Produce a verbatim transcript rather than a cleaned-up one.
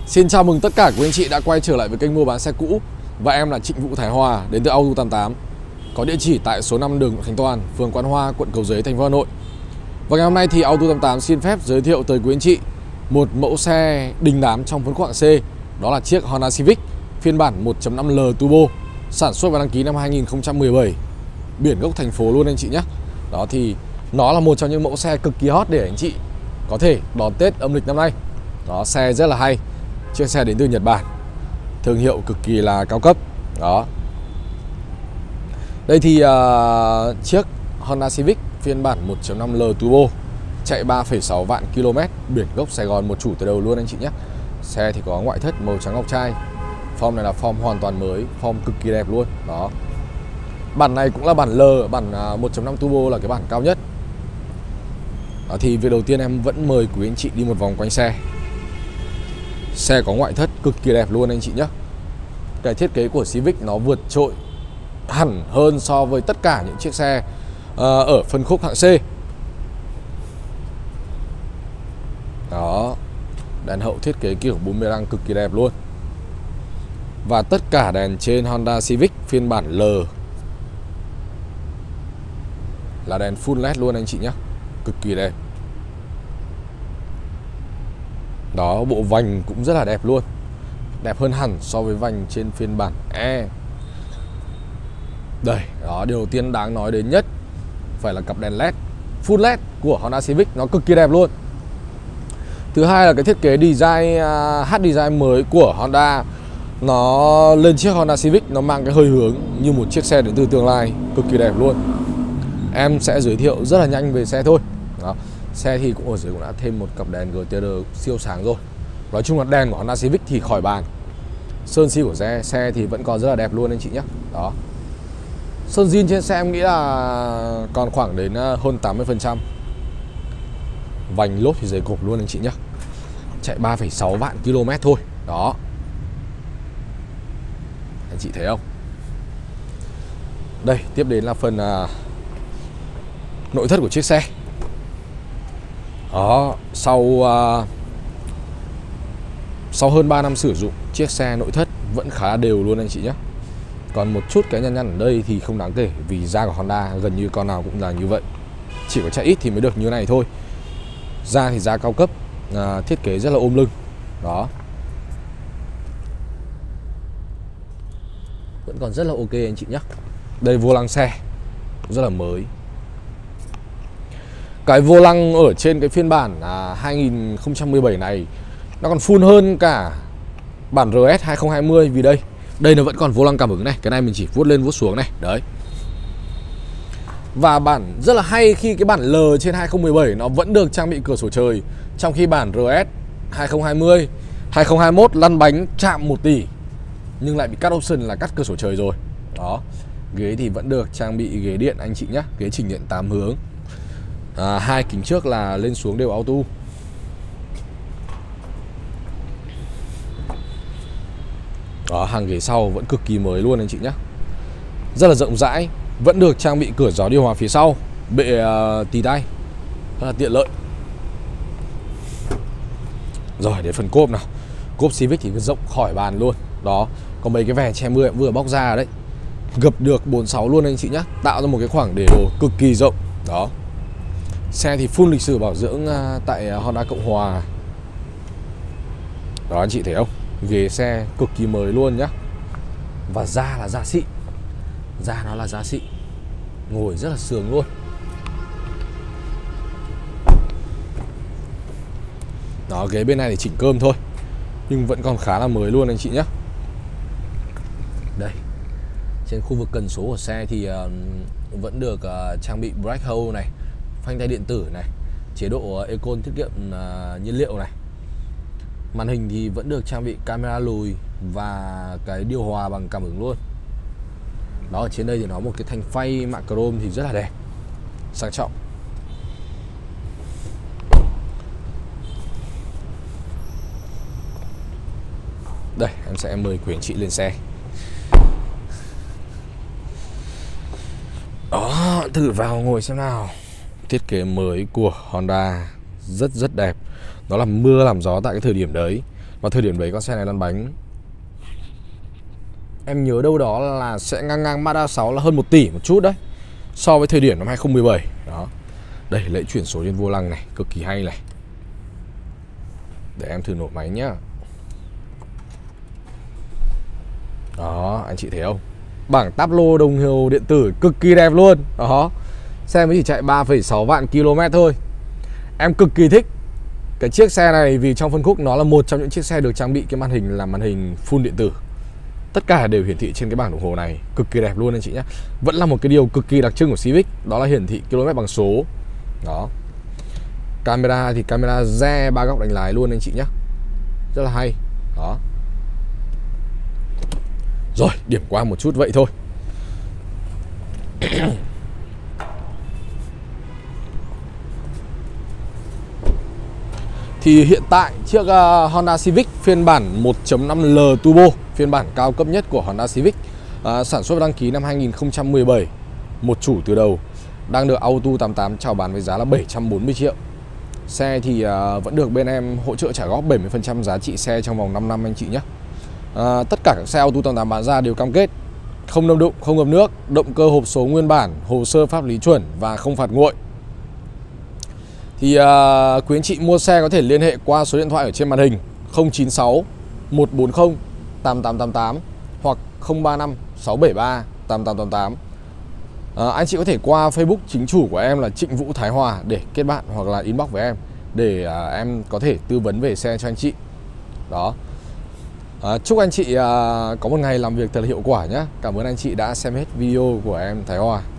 Xin chào mừng tất cả quý anh chị đã quay trở lại với kênh mua bán xe cũ. Và em là Trịnh Vũ Thái Hòa đến từ Auto tám tám, có địa chỉ tại số năm đường Khánh Toàn, phường Quan Hoa, quận Cầu Giấy, thành phố Hà Nội. Và ngày hôm nay thì Auto tám tám xin phép giới thiệu tới quý anh chị một mẫu xe đình đám trong phân khúc hạng C. Đó là chiếc Honda Civic phiên bản một chấm năm L Turbo, sản xuất và đăng ký năm hai nghìn không trăm mười bảy, biển gốc thành phố luôn anh chị nhé. Đó thì nó là một trong những mẫu xe cực kỳ hot để anh chị có thể đón Tết âm lịch năm nay. Đó, xe rất là hay. Chiếc xe đến từ Nhật Bản, thương hiệu cực kỳ là cao cấp. Đó. Đây thì uh, chiếc Honda Civic phiên bản một chấm năm L Turbo, chạy ba phẩy sáu vạn km, biển gốc Sài Gòn một chủ từ đầu luôn anh chị nhé. Xe thì có ngoại thất màu trắng ngọc trai. Form này là form hoàn toàn mới, form cực kỳ đẹp luôn. Đó. Bản này cũng là bản L, bản uh, một chấm năm Turbo là cái bản cao nhất. Đó, thì việc đầu tiên em vẫn mời quý anh chị đi một vòng quanh xe. Xe có ngoại thất cực kỳ đẹp luôn anh chị nhé. Cái thiết kế của Civic nó vượt trội hẳn hơn so với tất cả những chiếc xe uh, ở phân khúc hạng C. Đó. Đèn hậu thiết kế kiểu boomerang cực kỳ đẹp luôn. Và tất cả đèn trên Honda Civic phiên bản L là đèn full led luôn anh chị nhé. Cực kỳ đẹp. Đó, bộ vành cũng rất là đẹp luôn. Đẹp hơn hẳn so với vành trên phiên bản E. Đây, đó, điều đầu tiên đáng nói đến nhất phải là cặp đèn led full led của Honda Civic, nó cực kỳ đẹp luôn. Thứ hai là cái thiết kế design uh, H design mới của Honda. Nó lên chiếc Honda Civic nó mang cái hơi hướng như một chiếc xe đến từ tương lai, cực kỳ đẹp luôn. Em sẽ giới thiệu rất là nhanh về xe thôi. Đó. Xe thì cũng ở dưới cũng đã thêm một cặp đèn giê tê rờ siêu sáng rồi. Nói chung là đèn của Honda Civic thì khỏi bàn. Sơn xi của xe, xe thì vẫn còn rất là đẹp luôn anh chị nhé. Đó. Sơn zin trên xe em nghĩ là còn khoảng đến hơn tám mươi phần trăm. Vành lốp thì dày cộp luôn anh chị nhé. Chạy ba phẩy sáu vạn km thôi. Đó. Anh chị thấy không? Đây, tiếp đến là phần uh, nội thất của chiếc xe. Đó, sau uh, sau hơn ba năm sử dụng, chiếc xe nội thất vẫn khá đều luôn anh chị nhé. Còn một chút cái nhăn nhăn ở đây thì không đáng kể, vì da của Honda gần như con nào cũng là như vậy. Chỉ có chạy ít thì mới được như này thôi. Da thì da cao cấp, uh, thiết kế rất là ôm lưng. Đó. Vẫn còn rất là ok anh chị nhé. Đây, vô lăng xe rất là mới. Cái vô lăng ở trên cái phiên bản à, hai nghìn không trăm mười bảy này nó còn full hơn cả bản R S hai không hai không. Vì đây, đây nó vẫn còn vô lăng cảm ứng này. Cái này mình chỉ vuốt lên vuốt xuống này. Đấy. Và bản rất là hay khi cái bản L trên hai không một bảy nó vẫn được trang bị cửa sổ trời, trong khi bản R S hai không hai không, hai không hai mốt lăn bánh chạm một tỷ nhưng lại bị cắt option là cắt cửa sổ trời rồi. Đó. Ghế thì vẫn được trang bị ghế điện anh chị nhé. Ghế chỉnh điện tám hướng. À, hai kính trước là lên xuống đều auto. Đó, hàng ghế sau vẫn cực kỳ mới luôn anh chị nhé. Rất là rộng rãi. Vẫn được trang bị cửa gió điều hòa phía sau, bệ uh, tì tay, rất là tiện lợi. Rồi, đến phần cốp nào. Cốp Civic thì rộng khỏi bàn luôn. Đó, có mấy cái vè che mưa em vừa bóc ra đấy, gập được bốn mươi sáu luôn anh chị nhé. Tạo ra một cái khoảng để đồ cực kỳ rộng. Đó. Xe thì full lịch sử bảo dưỡng tại Honda Cộng Hòa. Đó anh chị thấy không? Ghế xe cực kỳ mới luôn nhá. Và da là da xịn. Da nó là da xịn. Ngồi rất là sướng luôn. Đó, ghế bên này thì chỉnh cơm thôi, nhưng vẫn còn khá là mới luôn anh chị nhé. Đây. Trên khu vực cần số của xe thì uh, vẫn được uh, trang bị brake hold này, phanh tay điện tử này, chế độ uh, Econ tiết kiệm uh, nhiên liệu này. Màn hình thì vẫn được trang bị camera lùi và cái điều hòa bằng cảm ứng luôn. Đó, ở trên đây thì nó một cái thanh phay mạ chrome thì rất là đẹp, sang trọng. Đây, em sẽ mời quý anh chị lên xe. Đó, thử vào ngồi xem nào. Thiết kế mới của Honda rất rất đẹp. Nó làm mưa làm gió tại cái thời điểm đấy. Và thời điểm đấy con xe này lăn bánh, em nhớ đâu đó là sẽ ngang ngang Mazda sáu là hơn một tỷ một chút đấy, so với thời điểm năm hai không một bảy. Đó. Đây, lệnh chuyển số trên vô lăng này, cực kỳ hay này. Để em thử nổ máy nhá. Đó, anh chị thấy không? Bảng táp lô đồng hồ điện tử cực kỳ đẹp luôn. Đó. Xe mới chỉ chạy ba phẩy sáu vạn ki lô mét thôi. Em cực kỳ thích cái chiếc xe này vì trong phân khúc nó là một trong những chiếc xe được trang bị cái màn hình là màn hình full điện tử. Tất cả đều hiển thị trên cái bảng đồng hồ này, cực kỳ đẹp luôn anh chị nhé. Vẫn là một cái điều cực kỳ đặc trưng của Civic, đó là hiển thị km bằng số. Đó. Camera thì camera re ba góc đánh lái luôn anh chị nhé. Rất là hay. Đó. Rồi, điểm qua một chút vậy thôi. Thì hiện tại chiếc uh, Honda Civic phiên bản một chấm năm L Turbo, phiên bản cao cấp nhất của Honda Civic, uh, sản xuất và đăng ký năm hai nghìn không trăm mười bảy, một chủ từ đầu, đang được Auto tám mươi tám chào bán với giá là bảy trăm bốn mươi triệu. Xe thì uh, vẫn được bên em hỗ trợ trả góp bảy mươi phần trăm giá trị xe trong vòng năm năm anh chị nhé. uh, Tất cả các xe Auto tám mươi tám bán ra đều cam kết không đâm đụng, không ngập nước, động cơ hộp số nguyên bản, hồ sơ pháp lý chuẩn và không phạt nguội. Thì uh, quý anh chị mua xe có thể liên hệ qua số điện thoại ở trên màn hình không chín sáu một bốn không tám tám tám tám hoặc không ba năm sáu bảy ba tám tám tám tám. uh, Anh chị có thể qua Facebook chính chủ của em là Trịnh Vũ Thái Hòa để kết bạn, hoặc là inbox với em để uh, em có thể tư vấn về xe cho anh chị. Đó. uh, Chúc anh chị uh, có một ngày làm việc thật là hiệu quả nhé. Cảm ơn anh chị đã xem hết video của em Thái Hòa.